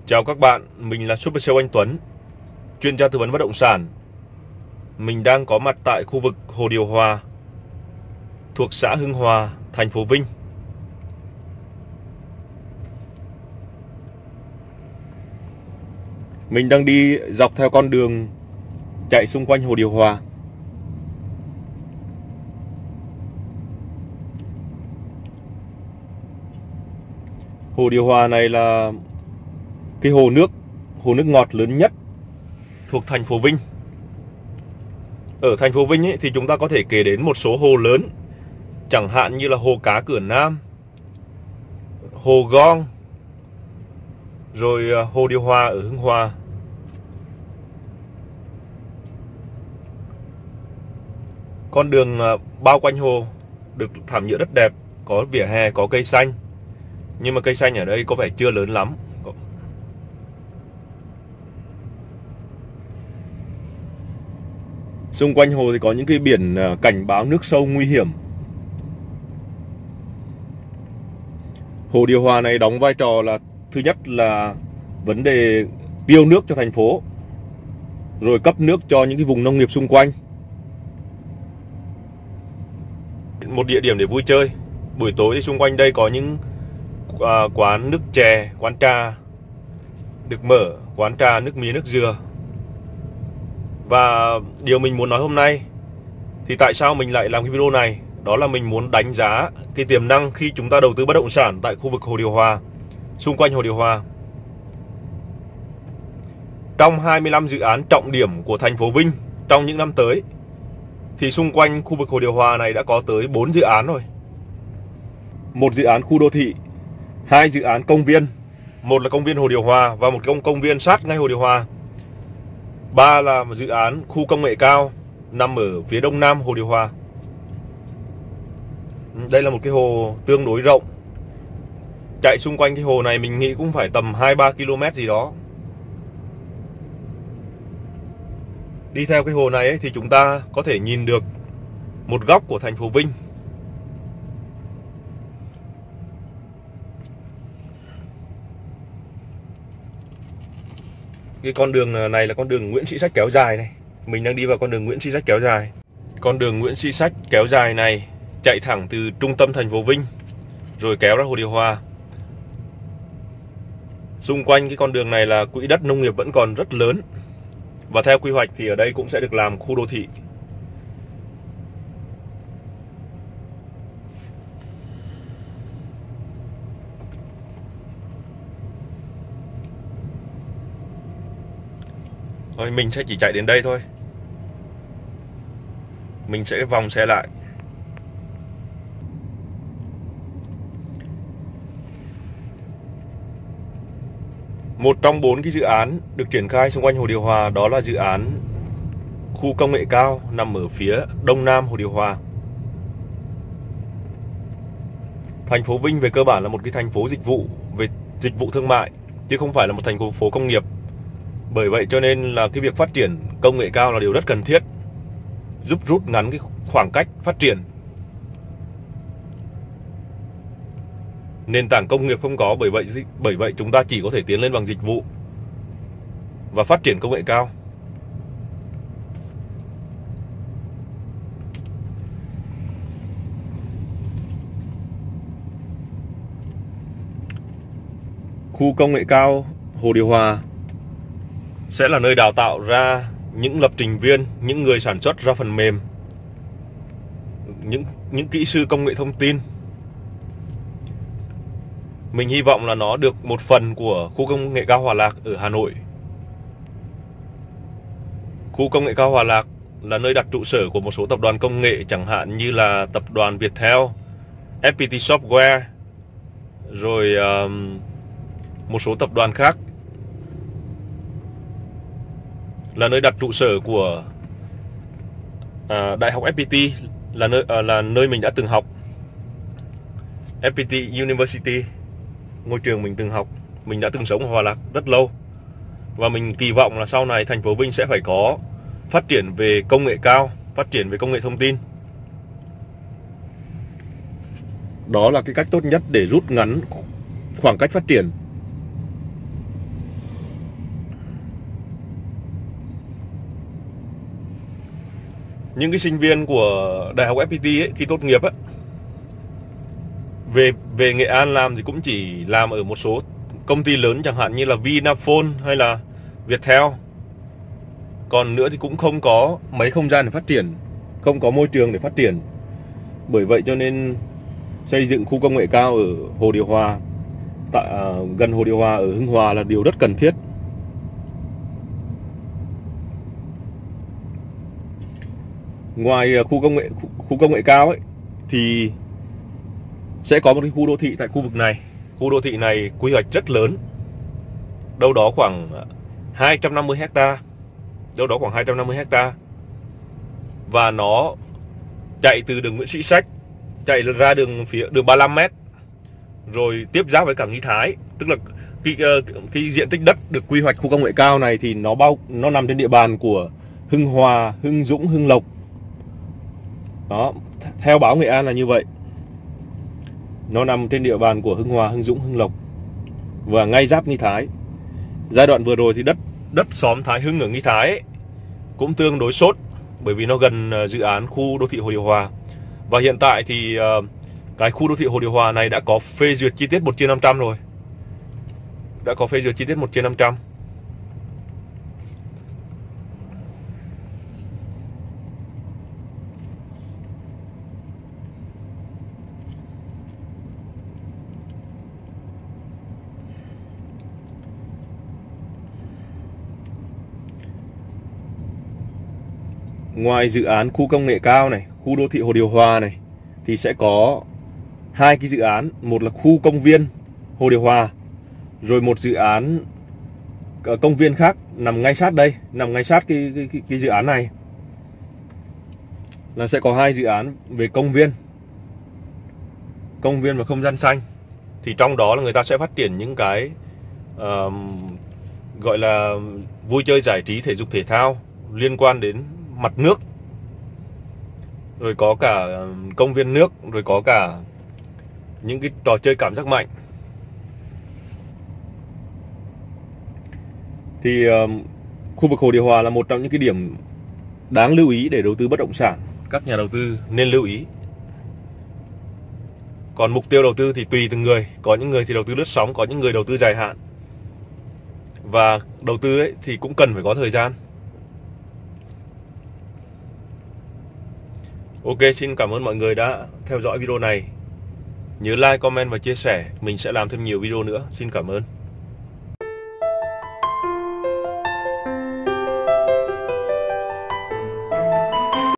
Chào các bạn, mình là Super Sale Anh Tuấn, chuyên gia tư vấn bất động sản. Mình đang có mặt tại khu vực Hồ Điều Hòa, thuộc xã Hưng Hòa, thành phố Vinh. Mình đang đi dọc theo con đường chạy xung quanh Hồ Điều Hòa. Hồ Điều Hòa này là cái hồ nước ngọt lớn nhất thuộc thành phố Vinh. Ở thành phố Vinh ấy, thì chúng ta có thể kể đến một số hồ lớn, chẳng hạn như là hồ Cá Cửa Nam, hồ Gong, rồi hồ Điều Hòa ở Hưng Hòa. Con đường bao quanh hồ được thảm nhựa rất đẹp, có vỉa hè, có cây xanh. Nhưng mà cây xanh ở đây có vẻ chưa lớn lắm. Xung quanh hồ thì có những cái biển cảnh báo nước sâu nguy hiểm. Hồ Điều Hòa này đóng vai trò là thứ nhất là vấn đề tiêu nước cho thành phố, rồi cấp nước cho những cái vùng nông nghiệp xung quanh. Một địa điểm để vui chơi. Buổi tối thì xung quanh đây có những quán nước chè, quán trà được mở, quán trà nước mía, nước dừa. Và điều mình muốn nói hôm nay thì tại sao mình lại làm cái video này, đó là mình muốn đánh giá cái tiềm năng khi chúng ta đầu tư bất động sản tại khu vực Hồ Điều Hòa, xung quanh Hồ Điều Hòa. Trong 25 dự án trọng điểm của thành phố Vinh trong những năm tới thì xung quanh khu vực Hồ Điều Hòa này đã có tới 4 dự án rồi. Một dự án khu đô thị, 2 dự án công viên, một là công viên Hồ Điều Hòa và một công viên sát ngay Hồ Điều Hòa. 3 là một dự án khu công nghệ cao nằm ở phía đông nam Hồ Điều Hòa. Đây là một cái hồ tương đối rộng. Chạy xung quanh cái hồ này mình nghĩ cũng phải tầm 2-3 km gì đó. Đi theo cái hồ này ấy, thì chúng ta có thể nhìn được một góc của thành phố Vinh. Cái con đường này là con đường Nguyễn Sĩ Sách kéo dài này. Mình đang đi vào con đường Nguyễn Sĩ Sách kéo dài. Con đường Nguyễn Sĩ Sách kéo dài này chạy thẳng từ trung tâm thành phố Vinh rồi kéo ra Hồ Điều Hòa. Xung quanh cái con đường này là quỹ đất nông nghiệp vẫn còn rất lớn. Và theo quy hoạch thì ở đây cũng sẽ được làm khu đô thị. Thôi mình sẽ chỉ chạy đến đây thôi. Mình sẽ vòng xe lại. Một trong 4 cái dự án được triển khai xung quanh Hồ Điều Hòa đó là dự án khu công nghệ cao nằm ở phía đông nam Hồ Điều Hòa. Thành phố Vinh về cơ bản là một cái thành phố dịch vụ, về dịch vụ thương mại, chứ không phải là một thành phố công nghiệp. Bởi vậy cho nên là cái việc phát triển công nghệ cao là điều rất cần thiết, giúp rút ngắn cái khoảng cách phát triển. Nền tảng công nghiệp không có, bởi vậy chúng ta chỉ có thể tiến lên bằng dịch vụ và phát triển công nghệ cao. Khu công nghệ cao Hồ Điều Hòa sẽ là nơi đào tạo ra những lập trình viên, những người sản xuất ra phần mềm, những kỹ sư công nghệ thông tin. Mình hy vọng là nó được một phần của khu công nghệ cao Hòa Lạc ở Hà Nội. Khu công nghệ cao Hòa Lạc là nơi đặt trụ sở của một số tập đoàn công nghệ, chẳng hạn như là tập đoàn Viettel, FPT Software, rồi một số tập đoàn khác. Là nơi đặt trụ sở của Đại học FPT, là nơi mình đã từng học. FPT University, ngôi trường mình từng học. Mình đã từng sống ở Hòa Lạc rất lâu. Và mình kỳ vọng là sau này thành phố Vinh sẽ phải có phát triển về công nghệ cao, phát triển về công nghệ thông tin. Đó là cái cách tốt nhất để rút ngắn khoảng cách phát triển. những cái sinh viên của Đại học FPT ấy, khi tốt nghiệp ấy, về Nghệ An làm thì cũng chỉ làm ở một số công ty lớn, chẳng hạn như là Vinaphone hay là Viettel. Còn nữa thì cũng không có mấy không gian để phát triển, không có môi trường để phát triển. Bởi vậy cho nên xây dựng khu công nghệ cao ở Hồ Điều Hòa, gần Hồ Điều Hòa ở Hưng Hòa là điều rất cần thiết. Ngoài khu công nghệ cao ấy thì sẽ có một cái khu đô thị tại khu vực này. Khu đô thị này quy hoạch rất lớn, đâu đó khoảng 250 hecta, và nó chạy từ đường Nguyễn Sĩ Sách chạy ra đường 35m, rồi tiếp giáp với cả Nghi Thái. Tức là cái diện tích đất được quy hoạch khu công nghệ cao này thì nó nằm trên địa bàn của Hưng Hòa, Hưng Dũng, Hưng Lộc. Đó, theo báo Nghệ An là như vậy. Nó nằm trên địa bàn của Hưng Hòa, Hưng Dũng, Hưng Lộc và ngay giáp Nghi Thái. Giai đoạn vừa rồi thì đất xóm Thái Hưng ở Nghi Thái ấy, cũng tương đối sốt, bởi vì nó gần dự án khu đô thị Hồ Điều Hòa. Và hiện tại thì cái khu đô thị Hồ Điều Hòa này đã có phê duyệt chi tiết 1/500 rồi. Đã có phê duyệt chi tiết 1/500. Ngoài dự án khu công nghệ cao này, khu đô thị Hồ Điều Hòa này, thì sẽ có hai cái dự án. Một là khu công viên Hồ Điều Hòa, rồi một dự án công viên khác nằm ngay sát đây, nằm ngay sát cái dự án này. Là sẽ có hai dự án về công viên và không gian xanh. Thì trong đó là người ta sẽ phát triển những cái gọi là vui chơi giải trí, thể dục thể thao liên quan đến mặt nước, rồi có cả công viên nước, rồi có cả những cái trò chơi cảm giác mạnh. Thì khu vực Hồ Điều Hòa là một trong những cái điểm đáng lưu ý để đầu tư bất động sản. Các nhà đầu tư nên lưu ý. Còn mục tiêu đầu tư thì tùy từng người. Có những người thì đầu tư lướt sóng, có những người đầu tư dài hạn. Và đầu tư ấy thì cũng cần phải có thời gian. Ok, xin cảm ơn mọi người đã theo dõi video này. Nhớ like, comment và chia sẻ. Mình sẽ làm thêm nhiều video nữa. Xin cảm ơn.